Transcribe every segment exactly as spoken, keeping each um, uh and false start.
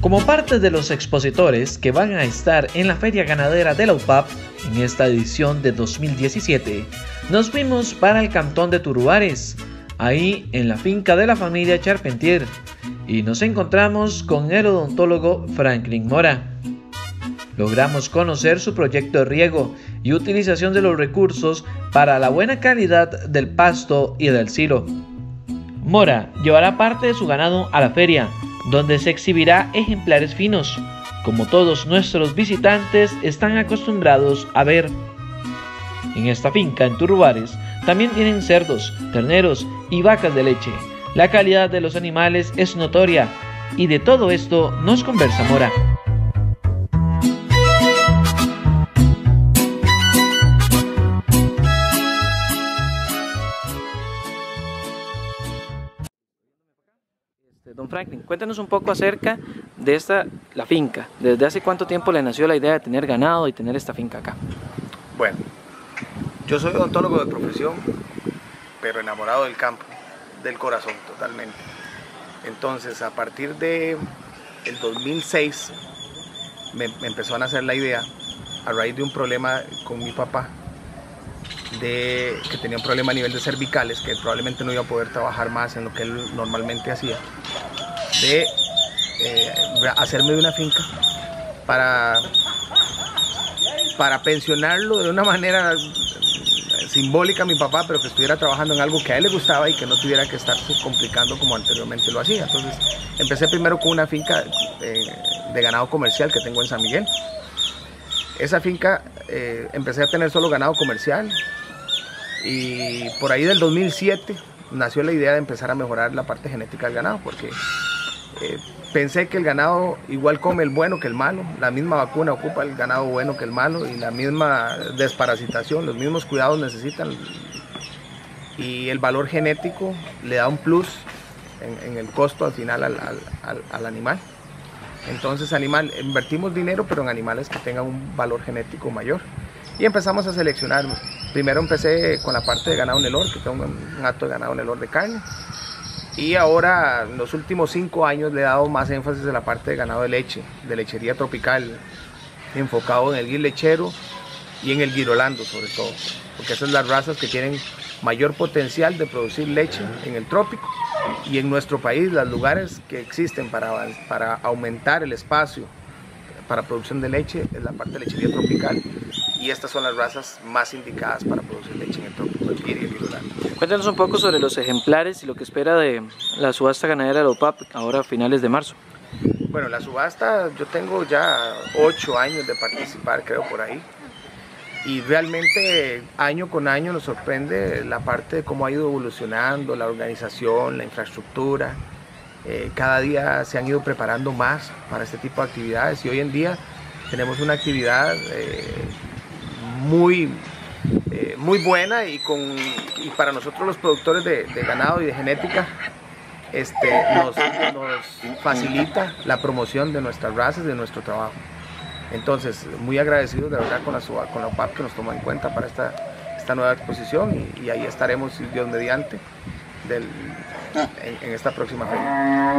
Como parte de los expositores que van a estar en la Feria Ganadera de la U P A P en esta edición de dos mil diecisiete, nos fuimos para el cantón de Turubares, ahí en la finca de la familia Charpentier, y nos encontramos con el odontólogo Franklin Mora. Logramos conocer su proyecto de riego y utilización de los recursos para la buena calidad del pasto y del silo. Mora llevará parte de su ganado a la feria, donde se exhibirá ejemplares finos, como todos nuestros visitantes están acostumbrados a ver. En esta finca en Turubares también tienen cerdos, terneros y vacas de leche. La calidad de los animales es notoria y de todo esto nos conversa Mora. Don Franklin, cuéntenos un poco acerca de esta, la finca. ¿Desde hace cuánto tiempo le nació la idea de tener ganado y tener esta finca acá? Bueno, yo soy odontólogo de profesión, pero enamorado del campo, del corazón totalmente. Entonces, a partir de el dos mil seis me, me empezó a nacer la idea, a raíz de un problema con mi papá, de que tenía un problema a nivel de cervicales, que probablemente no iba a poder trabajar más en lo que él normalmente hacía, de eh, hacerme de una finca para, para pensionarlo de una manera simbólica a mi papá, pero que estuviera trabajando en algo que a él le gustaba y que no tuviera que estar complicando como anteriormente lo hacía. Entonces empecé primero con una finca eh, de ganado comercial que tengo en San Miguel. Esa finca eh, empecé a tener solo ganado comercial, y por ahí del dos mil siete nació la idea de empezar a mejorar la parte genética del ganado, porque eh, pensé que el ganado igual come el bueno que el malo, la misma vacuna ocupa el ganado bueno que el malo, y la misma desparasitación, los mismos cuidados necesitan, y el valor genético le da un plus en, en el costo al final al, al, al, al animal. Entonces animal, invertimos dinero, pero en animales que tengan un valor genético mayor. Y empezamos a seleccionar. Primero empecé con la parte de ganado Nelor, que tengo un, un hato de ganado Nelor de carne. Y ahora, en los últimos cinco años, le he dado más énfasis a la parte de ganado de leche, de lechería tropical, enfocado en el guir lechero y en el guirolando sobre todo. Porque esas son las razas que tienen mayor potencial de producir leche en el trópico. Y en nuestro país, los lugares que existen para, para aumentar el espacio para producción de leche es la parte de lechería tropical, y estas son las razas más indicadas para producir leche en el trópico, el guir y el guirolando. Cuéntanos un poco sobre los ejemplares y lo que espera de la subasta ganadera de la U P A P ahora a finales de marzo. Bueno, la subasta, yo tengo ya ocho años de participar, creo, por ahí. Y realmente año con año nos sorprende la parte de cómo ha ido evolucionando la organización, la infraestructura. Eh, cada día se han ido preparando más para este tipo de actividades, y hoy en día tenemos una actividad eh, muy, eh, muy buena, y, con, y para nosotros los productores de, de ganado y de genética este, nos, nos facilita la promoción de nuestras razas y de nuestro trabajo. Entonces, muy agradecidos de verdad con la, con la U P A P que nos toma en cuenta para esta, esta nueva exposición, y, y ahí estaremos, Dios mediante, del, en, en esta próxima feria.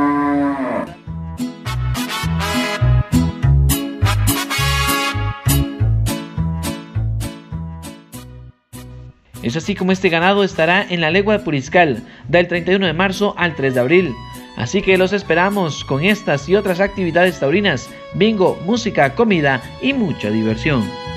Es así como este ganado estará en la legua de Puriscal del treinta y uno de marzo al tres de abril. Así que los esperamos con estas y otras actividades taurinas, bingo, música, comida y mucha diversión.